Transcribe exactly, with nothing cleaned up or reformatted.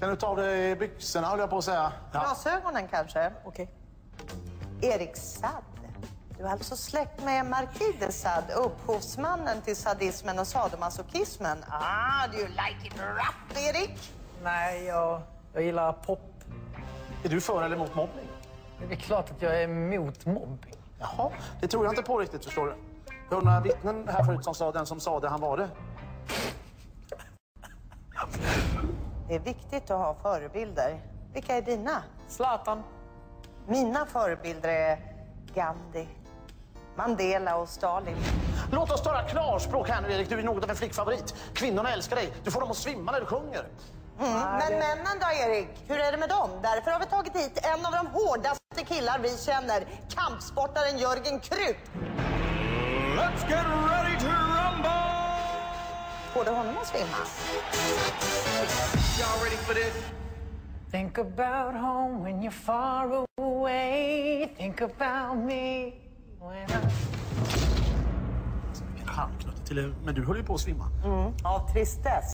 Kan du ta av dig byxorna, håller jag på att säga? Ja. Glasögonen kanske? Okej. Okay. Erik Saade. Du är alltså släkt med Marquis de Sade, upphovsmannen till sadismen och sadomasochismen. Ah, do you like it rough, Erik? Nej, jag, jag gillar pop. Är du för eller mot mobbning? Det är klart att jag är emot mobbning. Jaha, det tror jag inte på riktigt, förstår du. Jag hörde några vittnen här förut som sa den som sa det, han var det. Det är viktigt att ha förebilder. Vilka är dina? Zlatan. Mina förebilder är Gandhi, Mandela och Stalin. Låt oss tala klarspråk här nu, Erik. Du är något av en flickfavorit. Kvinnorna älskar dig. Du får dem att svimma när du sjunger. Mm. Men männen då, Erik? Hur är det med dem? Därför har vi tagit hit en av de hårdaste killar vi känner. Kampsportaren Jörgen Krupp. Let's get ready to rumble! Får du honom att svimma? Y'all ready for this? Think about home when you're far away. Think about me when I... Vilken halvknutte till, men du höll ju på att svimma. Mm. Av tristess.